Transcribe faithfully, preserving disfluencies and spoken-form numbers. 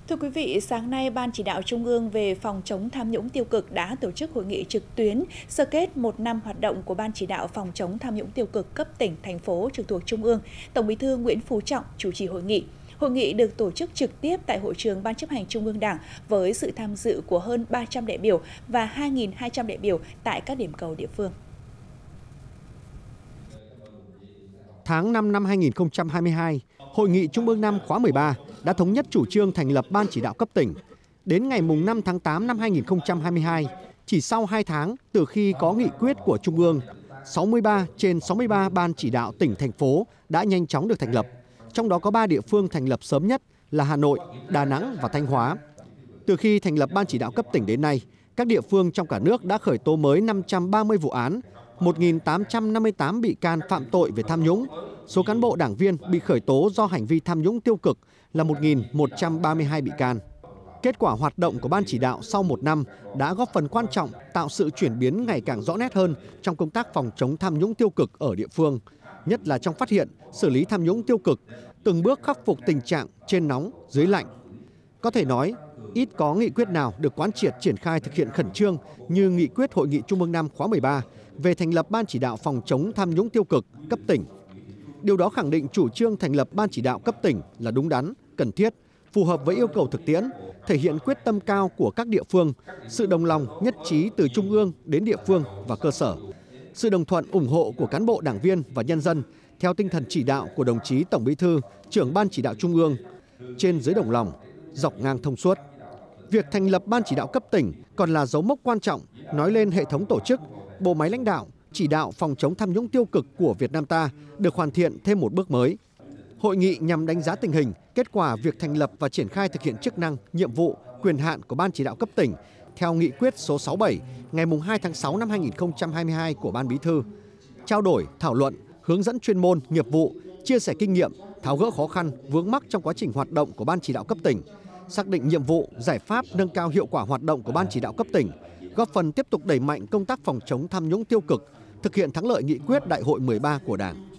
Thưa quý vị, sáng nay Ban Chỉ đạo Trung ương về phòng chống tham nhũng tiêu cực đã tổ chức hội nghị trực tuyến sơ kết một năm hoạt động của Ban Chỉ đạo phòng chống tham nhũng tiêu cực cấp tỉnh, thành phố trực thuộc Trung ương. Tổng Bí thư Nguyễn Phú Trọng chủ trì hội nghị. Hội nghị được tổ chức trực tiếp tại hội trường Ban Chấp hành Trung ương Đảng với sự tham dự của hơn ba trăm đại biểu và hai nghìn hai trăm đại biểu tại các điểm cầu địa phương. Tháng năm năm hai nghìn không trăm hai mươi hai, Hội nghị Trung ương năm khóa mười ba đã thống nhất chủ trương thành lập Ban Chỉ đạo cấp tỉnh. Đến ngày năm tháng tám năm hai nghìn không trăm hai mươi hai, chỉ sau hai tháng từ khi có nghị quyết của Trung ương, sáu mươi ba trên sáu mươi ba Ban Chỉ đạo tỉnh, thành phố đã nhanh chóng được thành lập. Trong đó có ba địa phương thành lập sớm nhất là Hà Nội, Đà Nẵng và Thanh Hóa. Từ khi thành lập Ban Chỉ đạo cấp tỉnh đến nay, các địa phương trong cả nước đã khởi tố mới năm trăm ba mươi vụ án, một nghìn tám trăm năm mươi tám bị can phạm tội về tham nhũng. Số cán bộ đảng viên bị khởi tố do hành vi tham nhũng tiêu cực là một nghìn một trăm ba mươi hai bị can. Kết quả hoạt động của Ban Chỉ đạo sau một năm đã góp phần quan trọng tạo sự chuyển biến ngày càng rõ nét hơn trong công tác phòng chống tham nhũng tiêu cực ở địa phương, nhất là trong phát hiện, xử lý tham nhũng tiêu cực, từng bước khắc phục tình trạng trên nóng, dưới lạnh. Có thể nói, ít có nghị quyết nào được quán triệt triển khai thực hiện khẩn trương như nghị quyết Hội nghị Trung ương năm khóa mười ba về thành lập Ban Chỉ đạo phòng chống tham nhũng tiêu cực cấp tỉnh. Điều đó khẳng định chủ trương thành lập Ban Chỉ đạo cấp tỉnh là đúng đắn, cần thiết, phù hợp với yêu cầu thực tiễn, thể hiện quyết tâm cao của các địa phương, sự đồng lòng nhất trí từ trung ương đến địa phương và cơ sở, sự đồng thuận ủng hộ của cán bộ đảng viên và nhân dân theo tinh thần chỉ đạo của đồng chí Tổng Bí thư, trưởng Ban Chỉ đạo Trung ương, trên dưới đồng lòng, dọc ngang thông suốt. Việc thành lập Ban Chỉ đạo cấp tỉnh còn là dấu mốc quan trọng nói lên hệ thống tổ chức, bộ máy lãnh đạo, chỉ đạo phòng chống tham nhũng tiêu cực của Việt Nam ta được hoàn thiện thêm một bước mới. Hội nghị nhằm đánh giá tình hình, kết quả việc thành lập và triển khai thực hiện chức năng, nhiệm vụ, quyền hạn của Ban Chỉ đạo cấp tỉnh theo nghị quyết số sáu mươi bảy ngày hai tháng sáu năm hai nghìn không trăm hai mươi hai của Ban Bí thư, trao đổi, thảo luận, hướng dẫn chuyên môn, nghiệp vụ, chia sẻ kinh nghiệm, tháo gỡ khó khăn, vướng mắc trong quá trình hoạt động của Ban Chỉ đạo cấp tỉnh, xác định nhiệm vụ, giải pháp nâng cao hiệu quả hoạt động của Ban Chỉ đạo cấp tỉnh, góp phần tiếp tục đẩy mạnh công tác phòng chống tham nhũng tiêu cực, thực hiện thắng lợi nghị quyết Đại hội mười ba của Đảng.